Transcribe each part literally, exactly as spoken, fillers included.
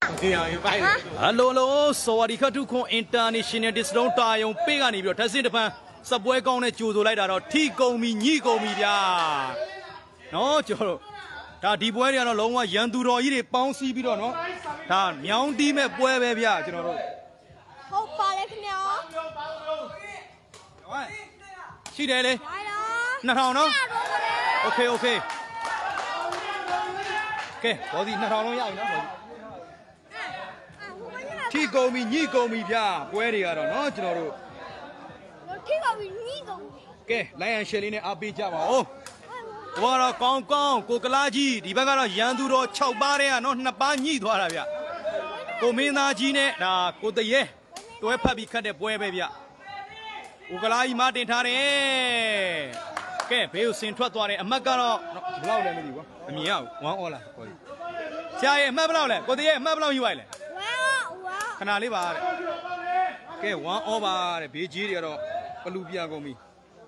Hello, hello. Sorry, to con international discount time. Pay on your testing the pan. Subway con a judo like that or tea go me, ye go me. No, Joe. Ta deep way on a long one, Yanduro, eat a pound sea bit or no. Ta, young team at Puebia, you know. How far like now? She did it. No, no. Okay, okay. Okay, well, the Natal, yeah. Tea go me, ye go me, yeah. Where you are not, you know. Okay, Lion Shelly, I'll be Java. Oh, what a con con, Kokalaji, the Bagara Yanduro, Chowbarea, not Napani, Dwaravia. Comina Gine, go the ye, to a puppy cut a Puebia. Ugalai Martin Tare. Okay, Bill Saint Trottoir, a Macaro, Blau, a meow, one ola. Say, Mabla, go the air, Mabla, you are. Can I live out? Okay, one over a B G or Palubia go me.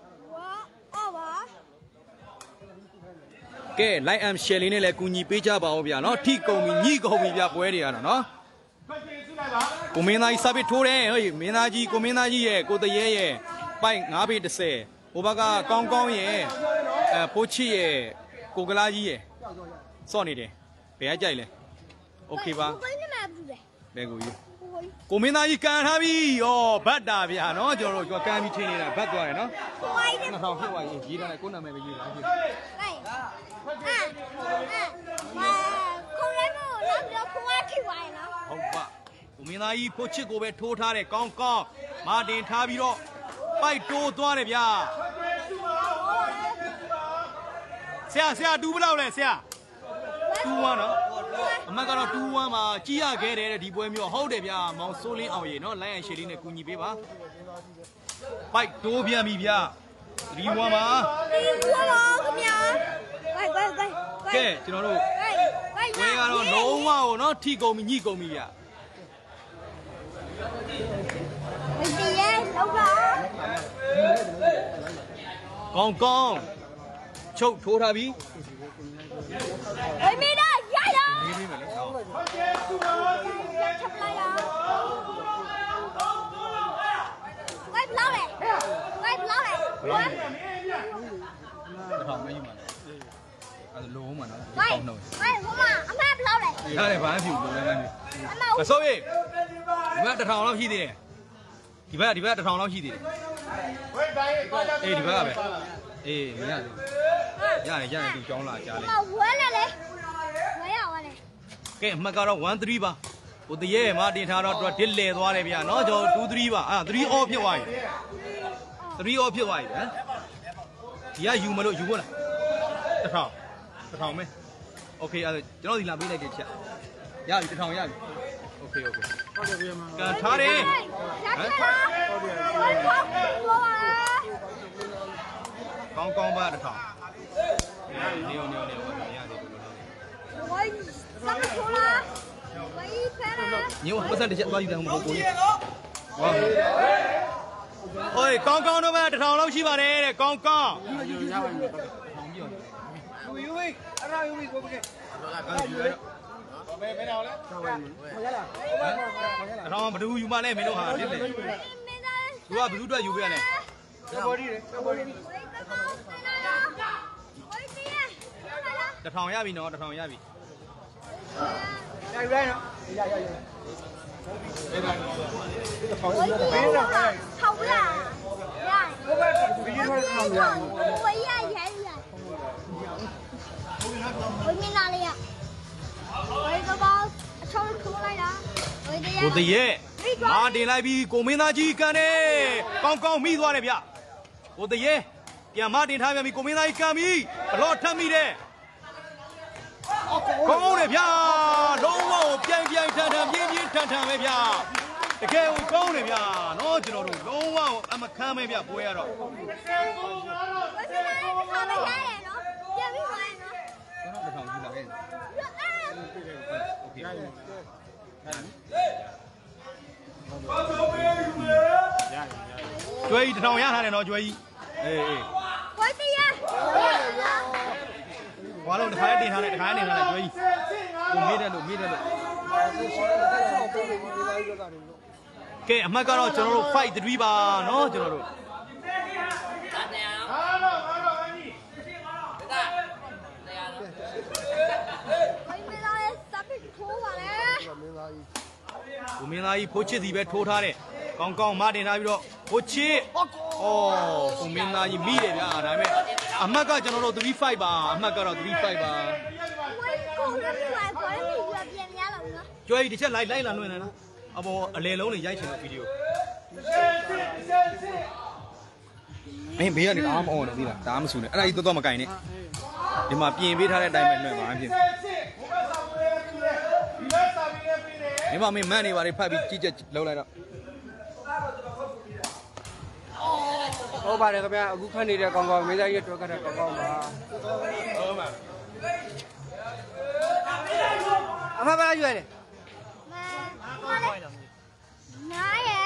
Okay, like I'm shelling like Kuni Pija Baobia, no Tico, me, Nico, me, Yapueria, no? Comina is Sabitore, Minaji, Cominaji, go the ye, buying Nabi to say, Obaga, Gong Gong ye, Pochi, Gogalaji, Sonny day, Beajale. Okay, ba. Bego you. Comina, you can't have you, oh, bad Davia, no, you can't be changing a bad guy, no? Why you don't like maybe you like it. Comina, you put you go to Totare, Kong Kong, Martin Tabiro, by two Dwarevia. Sia, Sia, do without Sia. Two one, I'm not gonna do one, Gia get it, the boy, hold it, yeah, Mount Soli, oh, you know, Lion Shelly, Kuni Biba. Bike Dobia Mibia. Riwama. Okay, you know, we are on no one, not Tigo, Minigo Mia. Gong Gong. Choke Torabi. I mean, lố mà nó không nổi. Ra đây bán phiếu rồi này. À sao vậy? Đi bắt thằng nó chi đi? Đi bắt đi bắt thằng nó chi đi? Ê đi bắt về. Ê mình ra. Ra này ra này đi chọn lại trả lại. Cái mà cái đó one three ba. Ủa thì ye mà đi thằng đó đi lệသွားတယ်ဗျာနော်ကျွန်တော်two threeပါอ่ะthree all ဖြစ်သွားပြီ three all ဖြစ်သွားပြီဟမ်ဒီကယူမလို့ယူဖို့လားတစ်ထောင်တစ်ထောင်မဲโอเคအဲ့ကျွန်တော်ဒီလာပေးလိုက်တဲ့ချက်ရပြီတစ်ထောင်ရပြီโอเคโอเคဟုတ်တယ်ဗျာကန်ထားတယ်ဟမ်ကောင်းကောင်းပါတစ်ထောင်နေနေနေနေရရတယ်ဘယ်လိုလဲဝိုင်းစမ်းထိုးလားဝိုင်းဖဲလားညို့ပတ်စံတစ်ချက်သွားယူတယ်မဟုတ်ဘူးဝါโอ้ยကောင်းကောင်းတော့ပဲတစ်ထောင်လောက်ရှိပါတယ်တဲ့ကောင်းကောင်းယူရပါမယ်ထောင်ပြယူယူဝိအဲ့ဒါယူပြီးကိုပဲဘယ်ဘယ်တော့လဲဟောရလားဟောရလားတော့ဘယ်သူယူမလဲမင်းတို့ဟာဖြစ်တယ်သူကဘယ်သူအတွက်ယူပြရလဲဘော်ဒီလေဘော်ဒီတစ်ထောင်ရပြီနော်တစ်ထောင်ရပြီရယူလိုက်နော်ရရရထောင်ရထောင်ရရဘယ်ဘယ်ထောင်ရဘယ်ရရရဘယ်မင်းလာလေရဘယ်ကတော့အချောင်းထိုးလိုက်တာကိုတရေမာတင်လိုက်ပြီးကိုမင်းသားကြီးကန်တယ်ကောင်းကောင်းမိသွားတယ်ဗျကိုတရေပြန်မာတင်ထားပြန်ပြီကိုမင်းသားကြီးကန်ပြီဘလော့ထပ်မိတယ်ကောင်းတယ်ဗျာလုံးဝပြိုင်ပြိုင်ထန်ထန်ပြင်းပြင်းထန်ထန်ပဲဗျာတကယ်ကိုကောင်းတယ်ဗျာနော်ကျွန်တော်တို့လုံးဝအမခမ်းပဲဗျပွဲရတော့ဘယ်လိုလဲခါမရတယ်နော်ပြန်ပြီးသွားရင်နော်ကျွန်တော်တစ်ထောင်ယူလာခဲ့โอเคကျွေးတစ်ထောင်ရထားတယ်နော်ကျွေးကြီးအေးအေးဝိုင်းတရားဘာလို့တစ်ခါတင်ထားလဲတစ်ခါတင်ထားလဲကျွေးကြီးကိုမေးတယ်လို့မေးတယ်လို့ကဲအမှတ်ကတော့ကျွန်တော်တို့five threeပါနော်ကျွန်တော်တို့ကိုမင်းသားကြီးဖိုးချစ်စီပဲထိုးထားတဲ့ကောင်းကောင်းမတင်ထားပြီးတော့ဖိုးချစ်ဩကိုမင်းသားကြီးမိတယ်ဗျာဒါပေမဲ့အမှတ်ကကျွန်တော်တို့three fiveပါအမှတ်ကတော့three fiveပါကျွဲကြီးတစ်ချက်လိုက်လိုက်လာလွှင့်နေလားအပေါ်အလေလုံးလေးရိုက်ချင်တဲ့ဗီဒီယိုမင်းဘေးကနေအားမအောင်နေသေးလားဒါမှမဆူနဲ့အဲ့ဒါကြီးတော့တော့မကင်နဲ့ဒီမှာပြင်ပေးထားတဲ့အတိုင်းပဲလွှင့်ပါအဖြစ်ဒီမှာမင်းမန်နေပါလေဖတ်ပြီးကြီးကြက်လောက်လိုက်တော့ဟုတ်ပါတယ်ခင်ဗျာအခုခန့်နေတဲ့ကောင်ကောင်မင်းသားကြီးတွေ့ကြတဲ့ကောင်ကောင်ပါဟုတ်ပါအမဘာရွယ်လဲနားရဲ့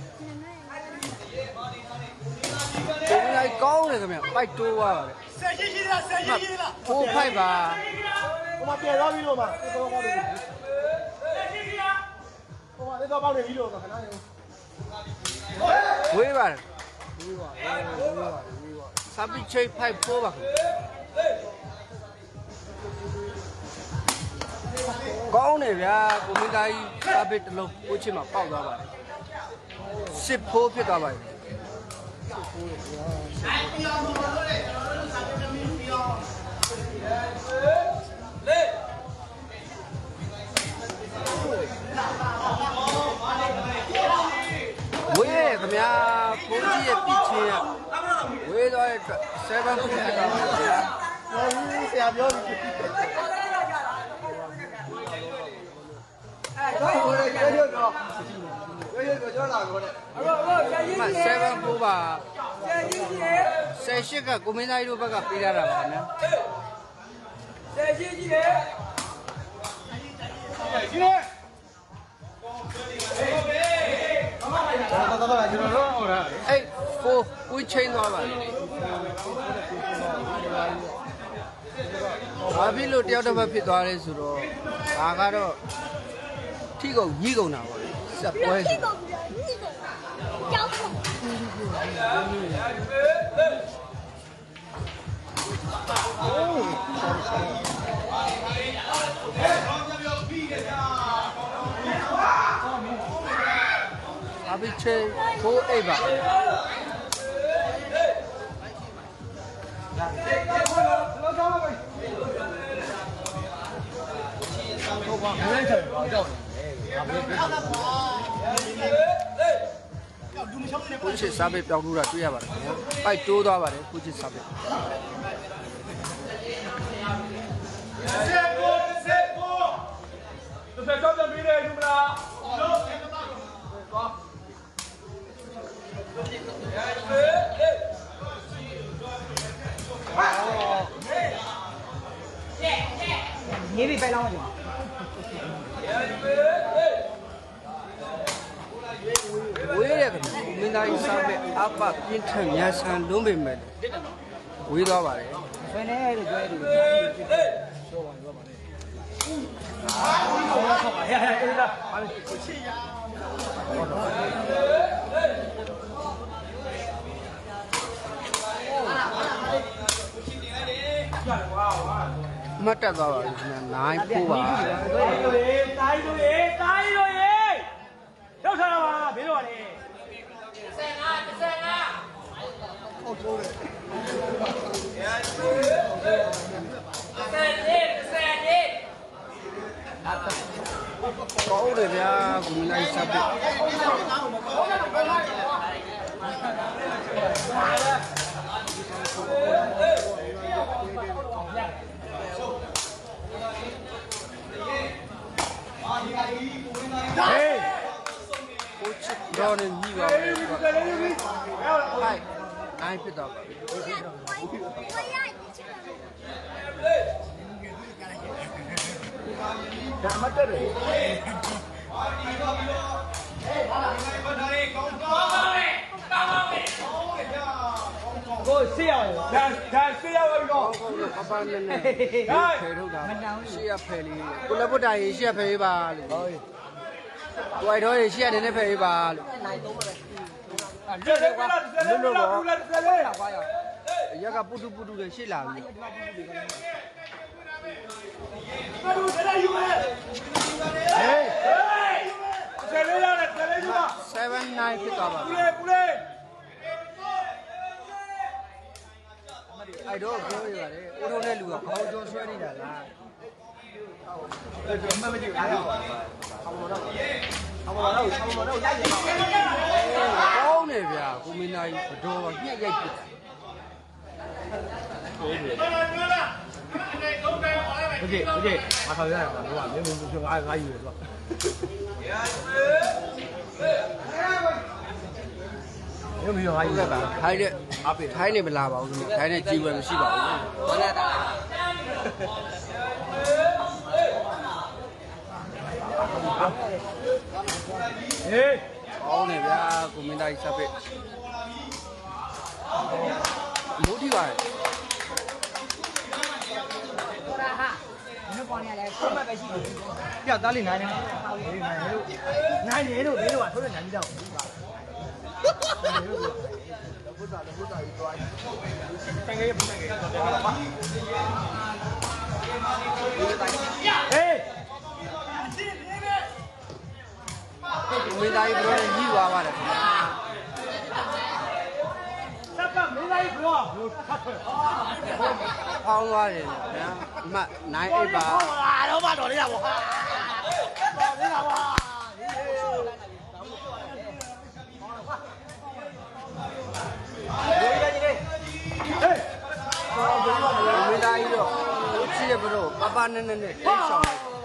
ဒီလိုက်ကောင်းတယ်ခင်ဗျာပိုက်တိုးသွားပါလေဆယ်ရှိရှိလားဆယ်ရှိရှိလားဖိုးဖိုက်ပါဟိုမှာပြန်သွားပြီလို့မှာကောင်းကောင်းလေးဆယ်ရှိရှိလားဟိုမှာလက်တော့ပေါက်နေပြီလို့ခဏနေဝေးပါတယ်ဝေးပါဝေးပါဝေးပါစပစ်ချိတ်ဖိုက်ဖိုးပါကောင်းတယ်ဗျာကိုမင်းသားကြီးစပစ်တစ်လုံးကိုချစ်မှာပေါက်သွားပါတယ်စစ်ဖိုးဖြစ်သွားပါတယ်ဝေးရခင်ဗျာဖိုးကြီးရဲ့ပြစ်ချင်းရဝေးသွားတဲ့အတွက်sevenခုဖြစ်သွားပါဗျာဟုတ်ဆရာပြောပြီအဲ့တော့ရေရေရောရေရေကြောလာတော့တဲ့မsevenခုပါဆယ်ရှစ်ကကိုမင်းသားကြီးတို့ဘက်ကပေးရတာပါခင်ဗျာဆယ်ရှစ်ကြီးလေကြီးလေတော်တော်တော်ကျွန်တော်တို့ဟောတာအေးဖိုးကိုချင်းသွားပါလေဘာဖြစ်လို့တယောက်တစ်ပတ်ဖြစ်သွားလဲဆိုတော့ဒါကတော့ထိကုန်ညှိကုန်တာပေါ့လေစက်ပွဲထိကုန်ညှိကုန်ကြောက်ကုန်အဘိချေဖိုးအိပ်ပါဟုတ်ပါမင်းချက်တော့ကြောက်ကိုချစ်စားပေးပြောင်းလို့တာတွေ့ရပါတယ်ခင်ဗျာပိုက်တိုးသွားပါတယ်ကိုချစ်စားပေးဆက်ကိုဆက်ကိုသူဆက်တော့ပြီးတယ်လူမလားလို့သွားနေပြီပဲလောင်းကြဝေးရခင်မင်းသားကြီးစားပေးအပပြင်းထန်မြန်ဆန်လုံးပေမဲ့ဝေးသွားပါတယ်ဆွေးနေလို့ကြွဲတယ်ပြောပါပြောပါလေအာဆောပါဟဲ့ဟဲ့အဲ့ဒါပါလေကိုချီရမတ်တက်သွားပါပြီခင်ဗျာnineဖိုးပါတိုင်းလို့ရေတိုင်းလို့ရေတိုင်းလို့ရေရောက်ထားတာပါဘင်းတော့လေ 15 15 ဟုတ်ထိုးတယ်ကောင်းတယ်ဗျာကိုမင်းသားကြီးစားပေးဟေးကိုချစ်တော့နေညီပါပဲဟိုက်နိုင်ဖြစ်တော့ပါဒါမှတ်တယ်ကိုဆေးရအောင်ဒါဒါဆေးရအောင်ကောပပနဲ့နဲ့ဖယ်ထုတ်တာရှေ့ရဖယ်လေးကိုလည်းပုတ်တာရေရှေ့ရဖယ်ပေးပါလို့ဟုတ်ဝိုက်တော့ရှေ့ကနေနဲ့ဖယ်ပါလို့လွတ်လို့ကွာလွတ်လို့ပေါ့ရက်ကပုတုပုတုတွေရှေ့လာပြီဘာလို့ဆက်လိုက်ယူလဲဟေးဆက်လိုက်ရတယ်ဆက်လိုက်ယူပါ seven nineဖြစ်သွားပါဘူးလေဘူးလေအဲ့တော့ပြောရပါတယ်ဦးထုံးတဲ့လူကခေါင်းကျော်ဆွဲနေတာလားအဲ့ဒါမှမကြည့်ဘူး။အမေတော့အမေတော့အမေတော့ရိုက်ရပါ။ကောင်းတယ်ဗျာကိုမင်းသားကြီးဘတော်ကညက်ရိုက်ပြစ်တာ။ဟုတ်တယ်။โอเคโอเคမဆော်ရရမှာတော့မင်းမင်းပြောအားငါယူရတော့။ရုံးမျိုးဟာယူရတာ။ထိုင်းတဲ့ထိုင်းနေမလာပါဘူး။ထိုင်းနဲ့ကြည်ဝယ်မရှိပါဘူး။ဘာလဲတာ။ဟေးကောင်းတယ်ဗျာကိုမင်းသားကြီးဆက်ပစ်မိုးတီပါဟိုရာဟာမင်းပေါ်နေရတယ်ဆက်မှတ်ပဲရှိတယ်ပြသားလေးနိုင်နေနိုင်နေလို့နိုင်နေလို့လေးတော့ထိုးရနိုင်ပြီးတော့ဘုရားဘုရားကြီးတွားတန်ငယ်ရပုံငယ်တော့တယ်ပါဟေးမင်းသားကြီးဘရောနဲ့ညီးသွားပါတယ်ခင်ဗျာစပ်ကမင်းသားကြီးဘရောဘလို့ထပ်ထွက်ဖောင်းသွားတယ်ဗျာအမှတ်nine eightပါဟာတော့မတော်လေးတာဗောဟာတော်လေးတာဗောဟေးဟေးဟေးမင်းသားကြီးတော့ချစ်ရဘရောပပနဲ့နဲ့နဲ့တိတ်ဆောင်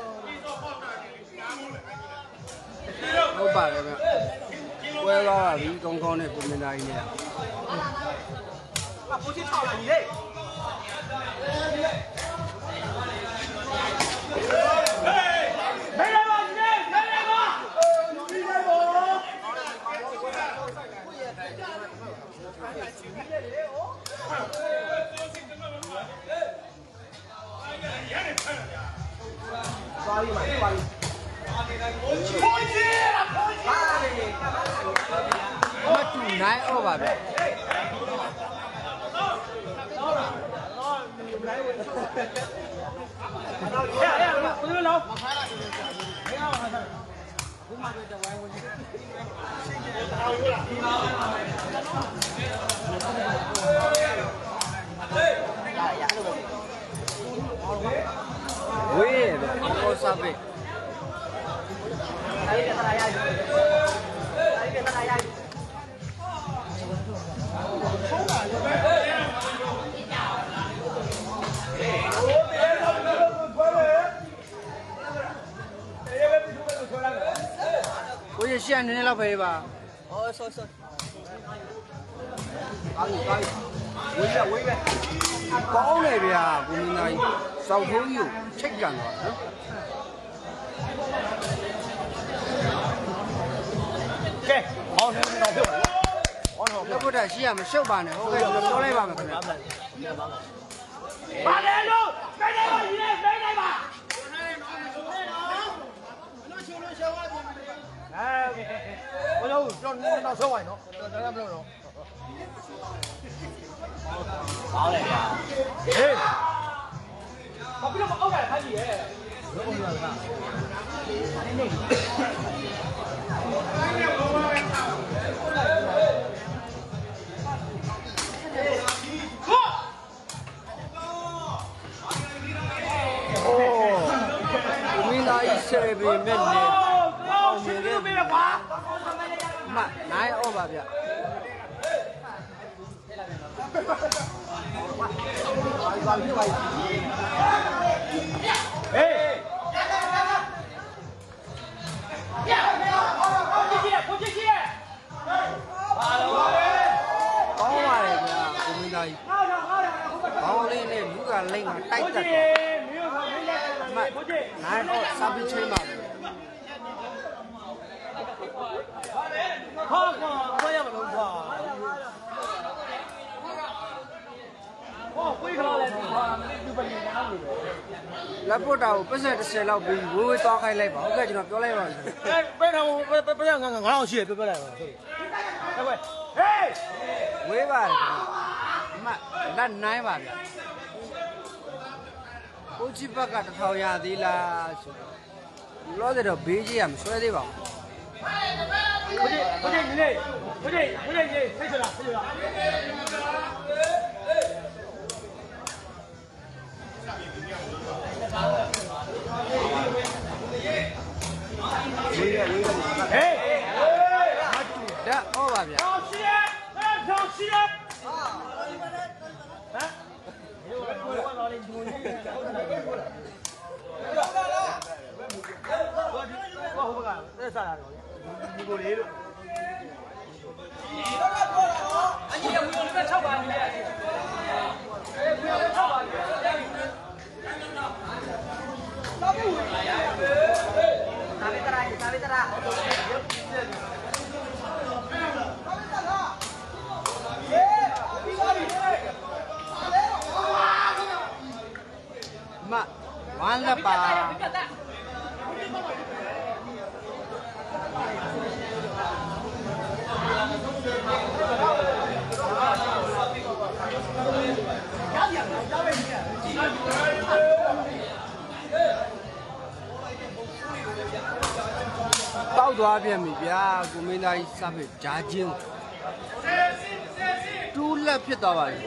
ဟုတ်ပါတယ်ဗျပွဲသွားပါပြီကောင်းကောင်းနဲ့ကိုမင်းသားကြီးနဲ့啊，不去抄了你嘞！没人吧你嘞？没人吧？有没人吧？抓一嘛，抓一。破解了，破解了！ မတူနိုင်အောင်ပါဗျ哎呀，不对了。 ဝေးရဗျအော်စားပဲအဲ့ဒီကလာရည်အဲ့ဒီကလာရည်ကိုရရှန်နေနေလောက်ပဲပါဟောဆောဆောအားကြီးအားကြီးဝေးရဝေးပဲကောင်းတယ်ဗျာကိုမင်းသားကြီးစောက်ထိုးကြီးကိုချိတ်ကန်သွားနော်ကဲဟောင်းနေတော့ပြောဟောင်းတော့လက်ဖို့တာရှိရမရှုပ်ပါနဲ့ဟုတ်ကဲ့ကျွန်တော်ပြောလိုက်ပါမယ်ခင်ဗျာဘာလဲလို့ပဲနေပါကြီးလေပဲနေပါအဲဘယ်လိုကျွန်တော်တော့ဆောက်ဝိုင်းနော်တော်တော်မလို့တော့好嘞呀！ 哎，我不要把奥盖开起耶！我不要看。 哦，我们那一些边面的， 哦，兄弟没得花。 妈，哪有吧别？ 哎！ ကောင်းပါလေဗျာကိုမင်းသားကြီးကောင်းလေးနဲ့လူကလိမ့်မှာတိုက်တက်တယ်မနိုင်တော့စပင်းချင်းပါဟာကွာဆွဲရမလို့ကွာဟောဝိခလာလဲဒီကွာမင်းဒီပလင်နားလို့ပဲလက်ပုတ်တာကိုပတ်စံတစ်ဆယ်လောက်ပြီးဝေးဝေးသွားခိုင်းလိုက်ပါဟုတ်ကဲ့ကျွန်တော်ပြောလိုက်ပါမယ်အဲပဲထောင်ပဲပဲငါငါအောင်ရှိရပြောပြလိုက်ပါဟုတ်ကဲ့ဟေးဝေးပါတယ်အမလက်နိုင်ပါဗျာကိုကြီးဘက်ကတထောင်ရသေးလားဆိုလောတဲ့တော့ဘေးကြီးကမဆွဲသေးပါဘူးကိုကြီးကိုကြီးနေကိုကြီးကိုကြီးနေဆိတ်ချလာဆိတ်ချလာဟေးဟေးဒါဟောပါဗျာထောင်ရှိရထောင်ရှိရဟမ်ဘာလို့လဲဒီလိုကြီးဘာဟုတ်ကဲ့သက်စားတာတော့ဒီကိုလေးလို့အကြီးကဝီယိုလေး၆ပါးနေရတယ်အဲဝီယိုလေး၆ပါးနေရတယ်တော့ဘူးတာဝေတရာတာဝေတရာမဝမ်းလက်ပါတောက်သွားပြန်ပြီဗျာကိုမင်းသားကြီးစပစ်ဂျာချင်းတူးလက်ဖြစ်သွားပါပြီ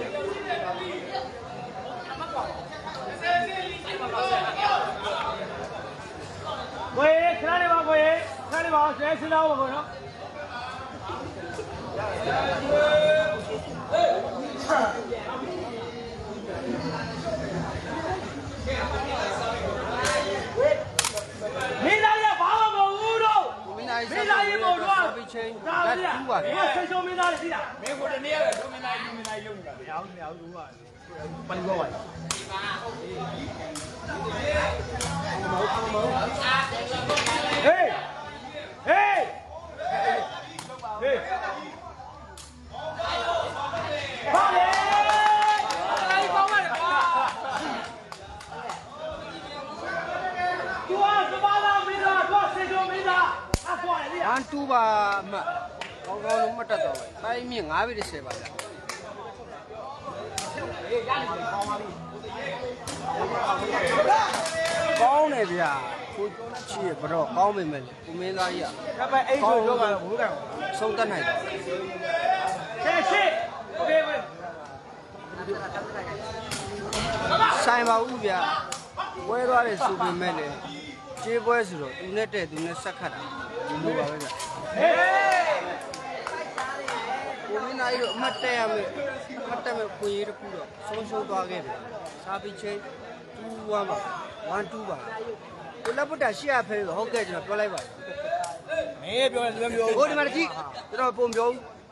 ကိုယ်ခဏလေးပါကိုယ်ခဏလေးပါဆဲစဉ်းစားပါကိုနော်မင်းသားရဘာမှမဟုတ်ဘူးတော့မင်းသားရမို့တော့ပြီးချင်းဒါတူပါဒီကဆေးချုံမင်းသားလေးသိလားမင်းကိုတနေ့ရတယ်ဒုမင်းသားကြီးမင်းသားကြီးလုပ်နေတာမရဘူးမရဘူးဘူးကပန်ကောပါဟေးဟေးဟေးဘာလဲအဲ့ကောင်းပါလေကွာသူကသဘာဝမင်းသားတော့ဆေးချုံမင်းသားအဆွာလေဝမ်းတူပါအမကောင်းကောင်းလုံးမတက်တော့ဘူးတိုင်းမြင့်၅ဘီတစ်ဆယ်ပါဗျာကောင်းတယ်ဗျာကိုချီဘတော့ကောင်းပေမဲ့ကိုမင်းသားကြီးကပဲအိတ်ဆိုတော့ကတော့ဘိုးကံဆုံးတတ်နိုင်တယ်ရှေ့ရှေ့โอเคပဲဆိုင်ပါဦးဗျာဝဲသွားတယ်ဆိုပေမဲ့လေကျေးပွဲဆိုတော့သူနဲ့တဲ့သူနဲ့ဆက်ခတ်တာဒီလိုပါပဲဗျာဟေးကိုမင်းသားကြီးတို့အမှတ်တက်ရမယ်အမှတ်တက်မယ်ခွင့်ရတစ်ခုတော့ဆုံးရှုံးသွားခဲ့ပြီစားပြီးချင်းတူဝမ်းပါဝမ်းတူပါကိုလက်ပုတ်တာရှေ့ရဖဲဆိုဟုတ်ကဲ့ကျွန်တော်ပြောလိုက်ပါမင်းပြောတယ်သူမျိုးဟိုဒီမှာကြည့်ကျွန်တော်ပုံပြော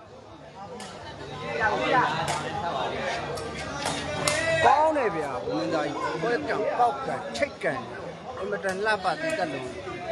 ကောင်းတယ်ဗျာဘုံမင်းသားကြီးဘွဲကံပေါက်ကံချိတ်ကံအမတန်လှပတိတက်လို့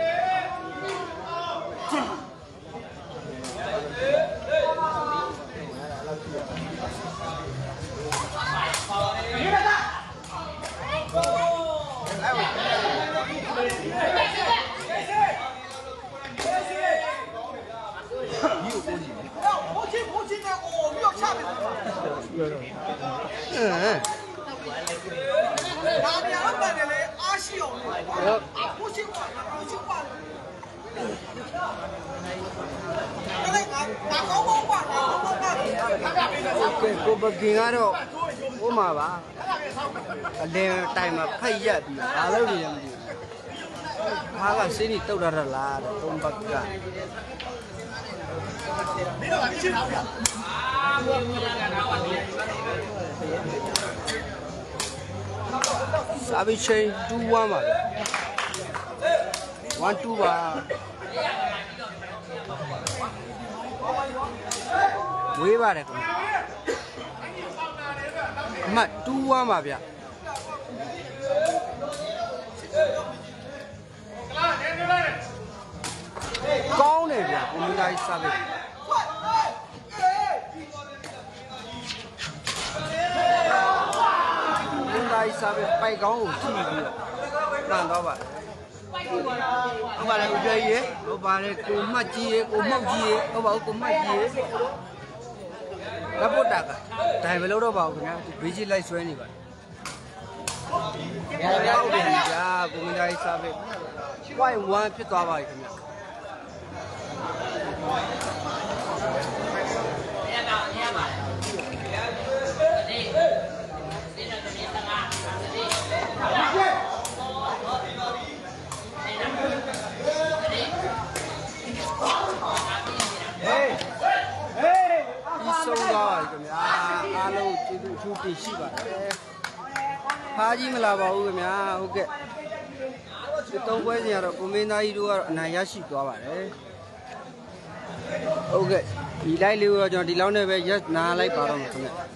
哪年了半年嘞？阿西哦，不行话，不行话。那那那好好话，好好话。 ကိုပကင်ကတော့ဟိုမှာပါအလင်းတိုင်မှာဖိတ်ရက်ပြီးဘာလို့နေရမသိဘူးဟာကစင်းနေတုတ်ရတာလားတဲ့သုံးဘက်ကမင်းတို့ကရှင်းထားဗျာစာပြီးချင်းတူဝမ်းပါဗျာဝမ်းတူပါဝေးပါတယ်ခင်ဗျအမတူဝမ်းပါဗျာကောင်းတယ်ဗျာကွန်ပျူတာကြီးစာပြီးကွန်ပျူတာကြီးစာပြီးပိုက်ကောင်းကိုကြည့်ပြီးတော့မှန်တော့ပါဟုတ်ပါလေဦးကြီးရေဟုတ်ပါလေကိုမှတ်ကြီးရေကိုမောက်ကြီးရေဟုတ်ပါဦးကိုမှတ်ကြီးရေရပ်ဖို့တာကဒါပဲလို့တော့ပါဦးခင်ဗျာဘေးကြီးလိုက်ဆွဲနေပါဟုတ်တယ်ဗျာကိုမင်းသားကြီးစားပဲ point one ဖြစ်သွားပါပြီခင်ဗျာဆုံးသွားပါပြီခင်ဗျာအားလုံးကျေးဇူးအထူးတင်ရှိပါတယ်ဖားကြီးမလာပါဘူးခင်ဗျာဟုတ်ကဲ့ဒီသုံးပွဲစဉ်ကတော့ကိုမင်းသားကြီးတို့ကတော့အနိုင်ရရှိသွားပါတယ်ဟုတ်ကဲ့ဒီ live လေးကိုတော့ကျွန်တော်ဒီလောက်နဲ့ပဲ yes နားလိုက်ပါတော့မယ်ခင်ဗျာ